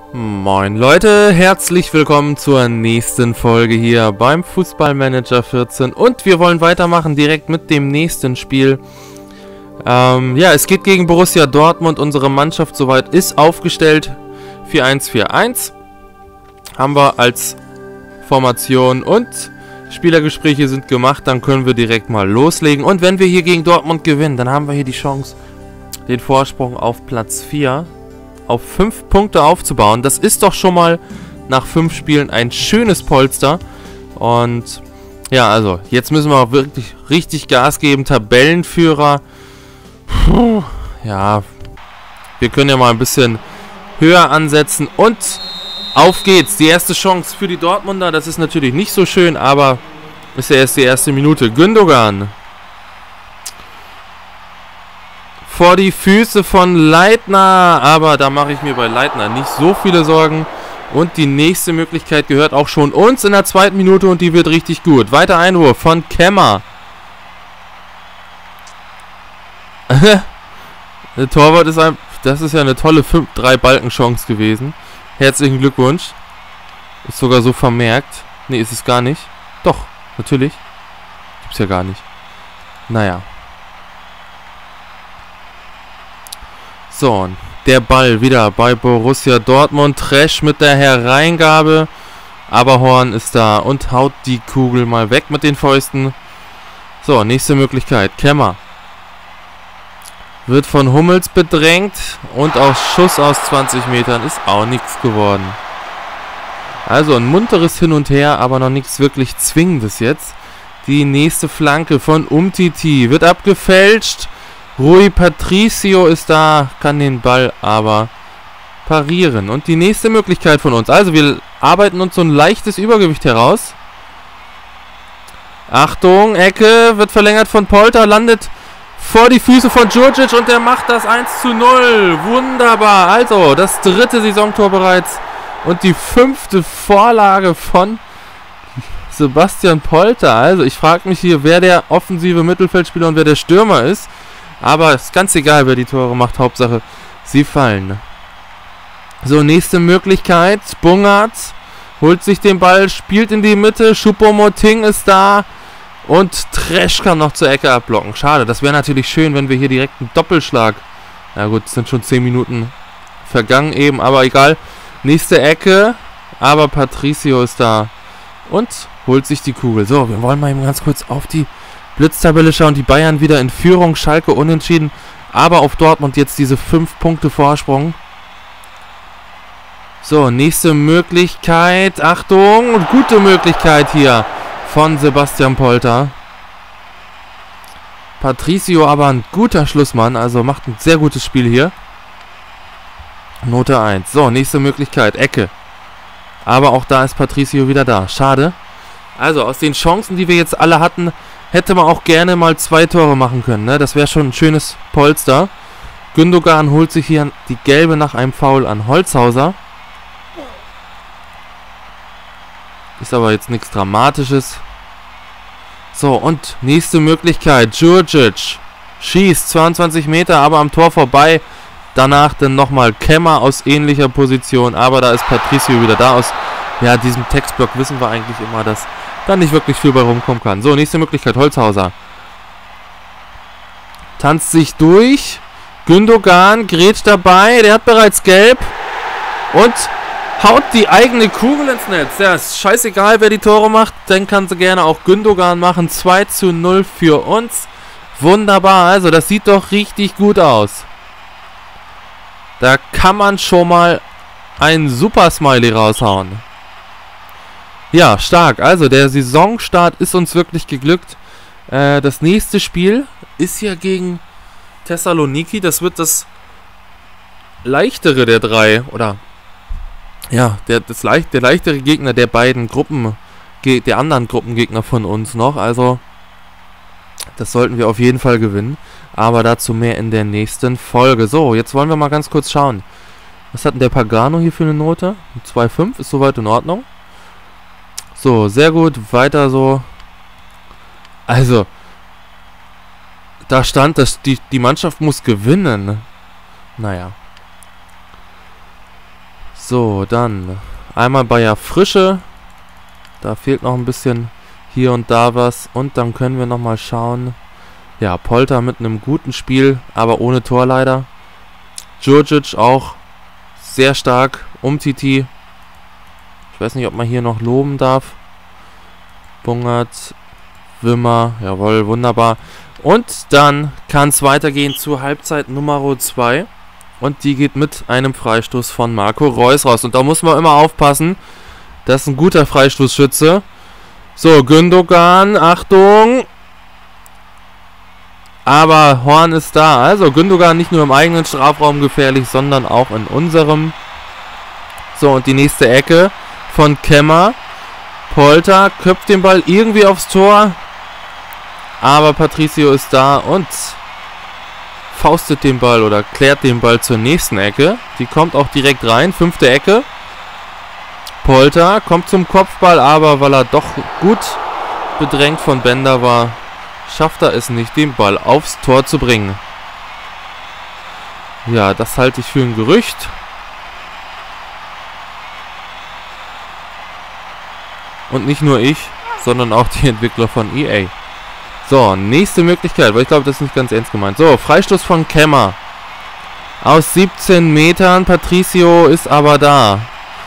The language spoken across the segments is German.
Moin Leute, herzlich willkommen zur nächsten Folge hier beim Fußballmanager 14 und wir wollen weitermachen direkt mit dem nächsten Spiel. Ja, es geht gegen Borussia Dortmund, unsere Mannschaft soweit ist aufgestellt, 4-1-4-1 haben wir als Formation und Spielergespräche sind gemacht, dann können wir direkt mal loslegen und wenn wir hier gegen Dortmund gewinnen, dann haben wir hier die Chance, den Vorsprung auf Platz 4 auf 5 Punkte aufzubauen. Das ist doch schon mal nach 5 Spielen ein schönes Polster. Und ja, also jetzt müssen wir wirklich richtig Gas geben. Tabellenführer. Puh, ja, wir können ja mal ein bisschen höher ansetzen. Und auf geht's. Die erste Chance für die Dortmunder. Das ist natürlich nicht so schön, aber ist ja erst die erste Minute. Gündogan. Vor die Füße von Leitner, aber da mache ich mir bei Leitner nicht so viele Sorgen. Und die nächste Möglichkeit gehört auch schon uns in der zweiten Minute und die wird richtig gut. Weiter Einwurf von Kemmer. Der Torwart ist das ist ja eine tolle 3-Balken-Chance gewesen. Herzlichen Glückwunsch. Ist sogar so vermerkt. Ne, ist es gar nicht. Doch, natürlich. Gibt's ja gar nicht. Naja. So, der Ball wieder bei Borussia Dortmund. Tresch mit der Hereingabe. Aber Horn ist da und haut die Kugel mal weg mit den Fäusten. So, nächste Möglichkeit. Kemmer. Wird von Hummels bedrängt. Und auch Schuss aus 20 Metern ist auch nichts geworden. Also ein munteres Hin und Her, aber noch nichts wirklich Zwingendes jetzt. Die nächste Flanke von Umtiti wird abgefälscht. Rui Patricio ist da, kann den Ball aber parieren. Und die nächste Möglichkeit von uns. Also wir arbeiten uns so ein leichtes Übergewicht heraus. Achtung, Ecke, wird verlängert von Polter, landet vor die Füße von Djurdjic und der macht das 1:0. Wunderbar, also das 3. Saisontor bereits und die 5. Vorlage von Sebastian Polter. Also ich frage mich hier, wer der offensive Mittelfeldspieler und wer der Stürmer ist. Aber ist ganz egal, wer die Tore macht. Hauptsache, sie fallen. So, nächste Möglichkeit. Bungert holt sich den Ball, spielt in die Mitte. Choupo-Moting ist da. Und Tresch kann noch zur Ecke abblocken. Schade, das wäre natürlich schön, wenn wir hier direkt einen Doppelschlag... Na gut, es sind schon 10 Minuten vergangen eben, aber egal. Nächste Ecke. Aber Patricio ist da. Und holt sich die Kugel. So, wir wollen mal eben ganz kurz auf die Blitztabelle schauen, die Bayern wieder in Führung, Schalke unentschieden, aber auf Dortmund jetzt diese 5 Punkte Vorsprung. So, nächste Möglichkeit, Achtung, gute Möglichkeit hier von Sebastian Polter. Patricio aber ein guter Schlussmann, also macht ein sehr gutes Spiel hier. Note 1. So, nächste Möglichkeit, Ecke. Aber auch da ist Patricio wieder da, schade. Also aus den Chancen, die wir jetzt alle hatten, hätte man auch gerne mal 2 Tore machen können, ne? Das wäre schon ein schönes Polster. Gündogan holt sich hier die gelbe nach einem Foul an Holzhauser. Ist aber jetzt nichts Dramatisches. So, und nächste Möglichkeit. Djurdjic schießt 22 Meter, aber am Tor vorbei. Danach dann nochmal Kemmer aus ähnlicher Position. Aber da ist Patricio wieder da. Aus ja, diesem Textblock wissen wir eigentlich immer, dass da nicht wirklich viel bei rumkommen kann. So, nächste Möglichkeit, Holzhauser. Tanzt sich durch. Gündogan grätscht dabei. Der hat bereits gelb. Und haut die eigene Kugel ins Netz. Ja, ist scheißegal, wer die Tore macht. Dann kann sie gerne auch Gündogan machen. 2:0 für uns. Wunderbar. Also, das sieht doch richtig gut aus. Da kann man schon mal ein super Smiley raushauen. Ja, stark. Also der Saisonstart ist uns wirklich geglückt. Das nächste Spiel ist ja gegen Thessaloniki. Das wird das leichtere der 3. Oder ja, der leichtere Gegner der beiden Gruppen. Der anderen Gruppengegner von uns noch. Also das sollten wir auf jeden Fall gewinnen. Aber dazu mehr in der nächsten Folge. So, jetzt wollen wir mal ganz kurz schauen. Was hat denn der Pagano hier für eine Note? 2,5 ist soweit in Ordnung. So, sehr gut, weiter so. Also, da stand, dass die Mannschaft muss gewinnen. Naja. So, dann einmal Bayer Frische. Da fehlt noch ein bisschen hier und da was. Und dann können wir nochmal schauen. Ja, Polter mit einem guten Spiel, aber ohne Tor leider. Djurdjic auch sehr stark. Umtiti. Ich weiß nicht, ob man hier noch loben darf. Bungert. Wimmer. Jawohl, wunderbar. Und dann kann es weitergehen zur Halbzeit Nummer 2. Und die geht mit einem Freistoß von Marco Reus raus. Und da muss man immer aufpassen. Das ist ein guter Freistoßschütze. So, Gündogan, Achtung. Aber Horn ist da. Also Gündogan nicht nur im eigenen Strafraum gefährlich, sondern auch in unserem. So, und die nächste Ecke von Kemmer. Polter köpft den Ball irgendwie aufs Tor. Aber Patricio ist da und faustet den Ball oder klärt den Ball zur nächsten Ecke. Die kommt auch direkt rein. 5. Ecke. Polter kommt zum Kopfball, aber weil er doch gut bedrängt von Bender war, schafft er es nicht, den Ball aufs Tor zu bringen. Ja, das halte ich für ein Gerücht. Und nicht nur ich, sondern auch die Entwickler von EA. So, nächste Möglichkeit, weil ich glaube, das ist nicht ganz ernst gemeint. So, Freistoß von Kemmer. Aus 17 Metern. Patricio ist aber da.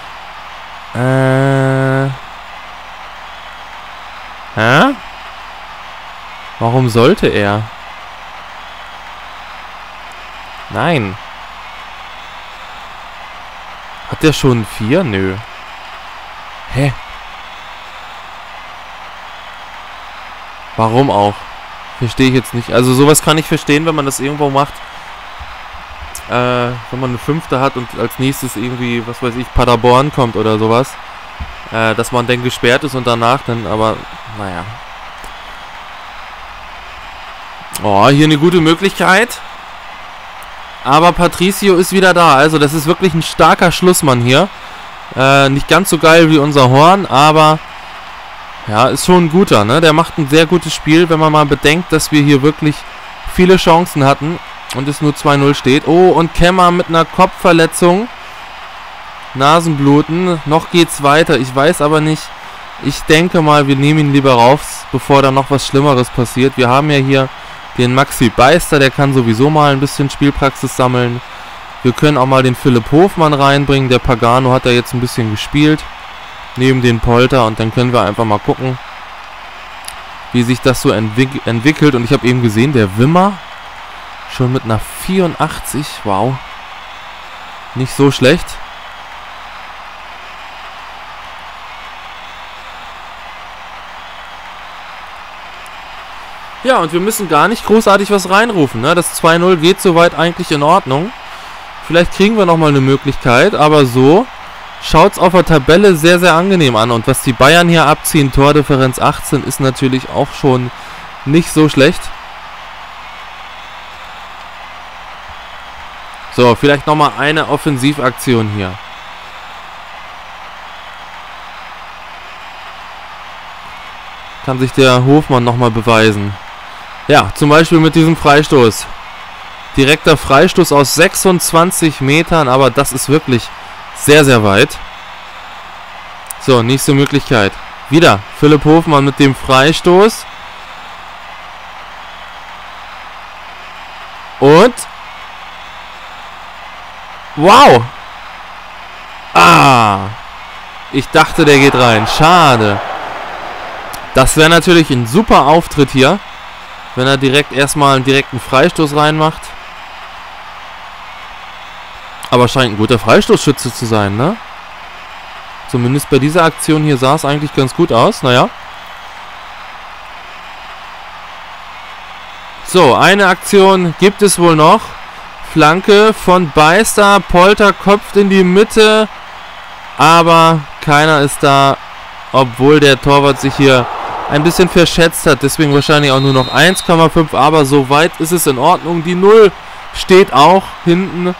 Hä? Warum sollte er? Nein. Hat der schon 4? Nö. Hä? Warum auch? Verstehe ich jetzt nicht. Also sowas kann ich verstehen, wenn man das irgendwo macht. Wenn man eine 5. hat und als nächstes irgendwie, was weiß ich, Paderborn kommt oder sowas. Dass man dann gesperrt ist und danach dann, aber naja. Oh, hier eine gute Möglichkeit. Aber Patricio ist wieder da. Also das ist wirklich ein starker Schlussmann hier. Nicht ganz so geil wie unser Horn, aber ja, ist schon ein guter, ne? Der macht ein sehr gutes Spiel, wenn man mal bedenkt, dass wir hier wirklich viele Chancen hatten und es nur 2-0 steht. Oh, und Kemmer mit einer Kopfverletzung. Nasenbluten. Noch geht's weiter. Ich weiß aber nicht. Ich denke mal, wir nehmen ihn lieber raus, bevor da noch was Schlimmeres passiert. Wir haben ja hier den Maxi Beister, der kann sowieso mal ein bisschen Spielpraxis sammeln. Wir können auch mal den Philipp Hofmann reinbringen. Der Pagano hat ja jetzt ein bisschen gespielt. Neben den Polter. Und dann können wir einfach mal gucken, wie sich das so entwickelt. Und ich habe eben gesehen, der Wimmer schon mit einer 84. Wow. Nicht so schlecht. Ja, und wir müssen gar nicht großartig was reinrufen, ne? Das 2-0 geht soweit eigentlich in Ordnung. Vielleicht kriegen wir nochmal eine Möglichkeit, aber so schaut es auf der Tabelle sehr, sehr angenehm an. Und was die Bayern hier abziehen, Tordifferenz 18, ist natürlich auch schon nicht so schlecht. So, vielleicht nochmal eine Offensivaktion hier. Kann sich der Hofmann nochmal beweisen. Ja, zum Beispiel mit diesem Freistoß. Direkter Freistoß aus 26 Metern, aber das ist wirklich sehr, sehr weit. So, nächste Möglichkeit. Wieder Philipp Hofmann mit dem Freistoß. Und wow! Ah! Ich dachte, der geht rein. Schade. Das wäre natürlich ein super Auftritt hier, wenn er direkt erstmal einen direkten Freistoß reinmacht. Aber scheint ein guter Freistoßschütze zu sein, ne? Zumindest bei dieser Aktion hier sah es eigentlich ganz gut aus. Naja. So, eine Aktion gibt es wohl noch. Flanke von Beister. Polter köpft in die Mitte. Aber keiner ist da, obwohl der Torwart sich hier ein bisschen verschätzt hat. Deswegen wahrscheinlich auch nur noch 1,5. Aber soweit ist es in Ordnung. Die 0 steht auch hinten.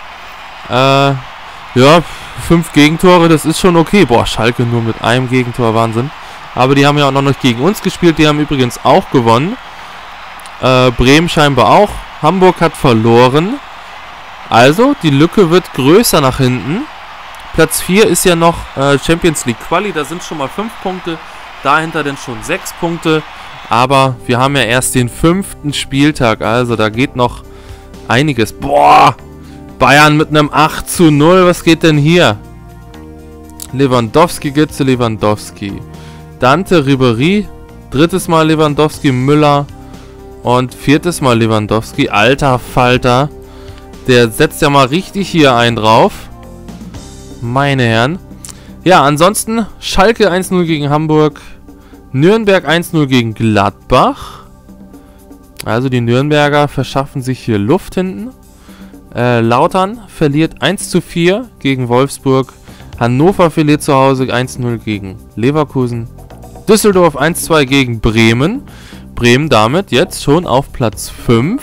Ja, 5 Gegentore, das ist schon okay. Boah, Schalke nur mit einem Gegentor, Wahnsinn. Aber die haben ja auch noch nicht gegen uns gespielt. Die haben übrigens auch gewonnen. Bremen scheinbar auch. Hamburg hat verloren. Also, die Lücke wird größer nach hinten. Platz 4 ist ja noch Champions League Quali, da sind schon mal 5 Punkte, dahinter dann schon 6 Punkte, aber wir haben ja erst den 5. Spieltag, also da geht noch einiges. Boah, Bayern mit einem 8:0, was geht denn hier? Lewandowski, Götze, Lewandowski. Dante, Ribéry, 3. Mal Lewandowski, Müller und 4. Mal Lewandowski. Alter Falter, der setzt ja mal richtig hier einen drauf. Meine Herren. Ja, ansonsten Schalke 1:0 gegen Hamburg. Nürnberg 1:0 gegen Gladbach. Also die Nürnberger verschaffen sich hier Luft hinten. Lautern verliert 1:4 gegen Wolfsburg. Hannover verliert zu Hause 1:0 gegen Leverkusen. Düsseldorf 1:2 gegen Bremen. Bremen damit jetzt schon auf Platz 5.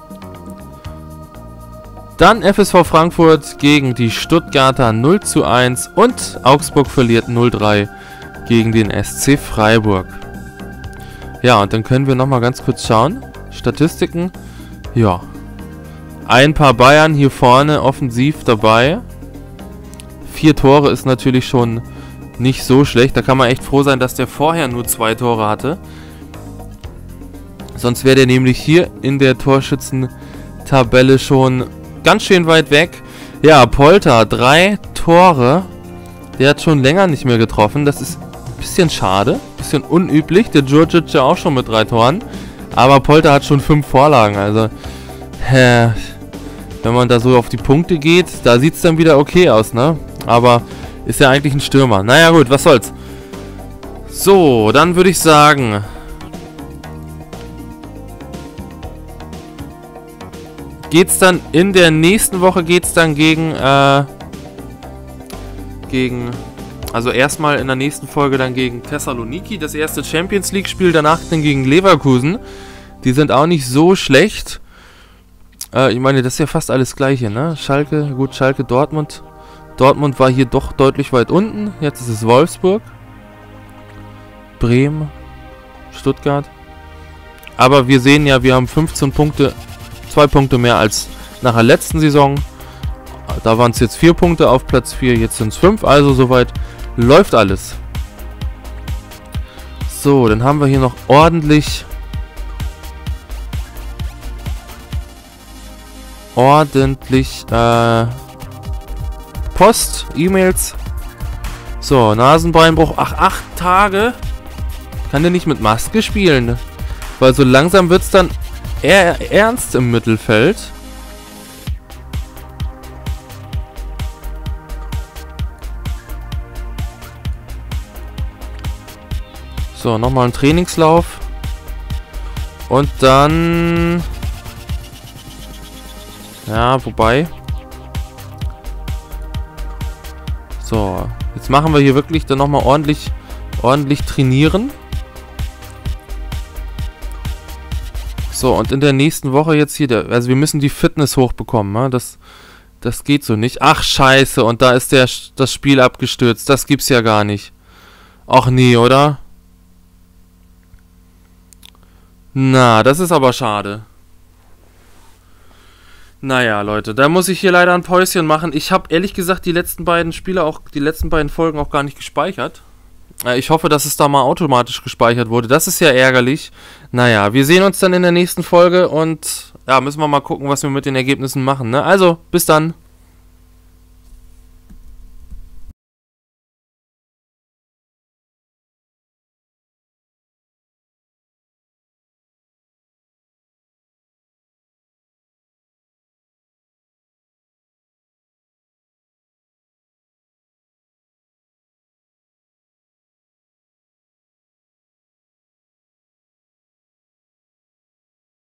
Dann FSV Frankfurt gegen die Stuttgarter 0:1 und Augsburg verliert 0:3 gegen den SC Freiburg. Ja, und dann können wir nochmal ganz kurz schauen. Statistiken. Ja. Ein paar Bayern hier vorne offensiv dabei. 4 Tore ist natürlich schon nicht so schlecht. Da kann man echt froh sein, dass der vorher nur 2 Tore hatte. Sonst wäre der nämlich hier in der Torschützentabelle schon ganz schön weit weg. Ja, Polter, 3 Tore. Der hat schon länger nicht mehr getroffen. Das ist ein bisschen schade. Ein bisschen unüblich. Der Djurdjic ja auch schon mit 3 Toren. Aber Polter hat schon 5 Vorlagen. Also, wenn man da so auf die Punkte geht, da sieht es dann wieder okay aus, ne? Aber ist ja eigentlich ein Stürmer. Naja gut, was soll's. So, dann würde ich sagen... geht's dann in der nächsten Woche geht's dann gegen also erstmal in der nächsten Folge dann gegen Thessaloniki, das erste Champions League Spiel, danach dann gegen Leverkusen. Die sind auch nicht so schlecht. Ich meine, das ist ja fast alles Gleiche, ne? Schalke, gut, Schalke, Dortmund. Dortmund war hier doch deutlich weit unten. Jetzt ist es Wolfsburg. Bremen. Stuttgart. Aber wir sehen ja, wir haben 15 Punkte, 2 Punkte mehr als nach der letzten Saison. Da waren es jetzt 4 Punkte auf Platz 4, jetzt sind es 5. Also soweit läuft alles. So, dann haben wir hier noch ordentlich Post, E-Mails. So, Nasenbeinbruch. Ach, 8 Tage? Kann der nicht mit Maske spielen? Weil so langsam wird es dann eher ernst im Mittelfeld. So, nochmal ein Trainingslauf. Und dann... ja, wobei... so, jetzt machen wir hier wirklich dann nochmal ordentlich trainieren. So, und in der nächsten Woche jetzt hier, also wir müssen die Fitness hochbekommen, ne? Das geht so nicht. Ach, scheiße, und da ist das Spiel abgestürzt. Das gibt's ja gar nicht. Ach nee, oder? Na, das ist aber schade. Naja, Leute, da muss ich hier leider ein Päuschen machen. Ich habe ehrlich gesagt die letzten beiden Folgen auch gar nicht gespeichert. Ich hoffe, dass es da mal automatisch gespeichert wurde. Das ist ja ärgerlich. Naja, wir sehen uns dann in der nächsten Folge und ja, müssen wir mal gucken, was wir mit den Ergebnissen machen, ne? Also, bis dann.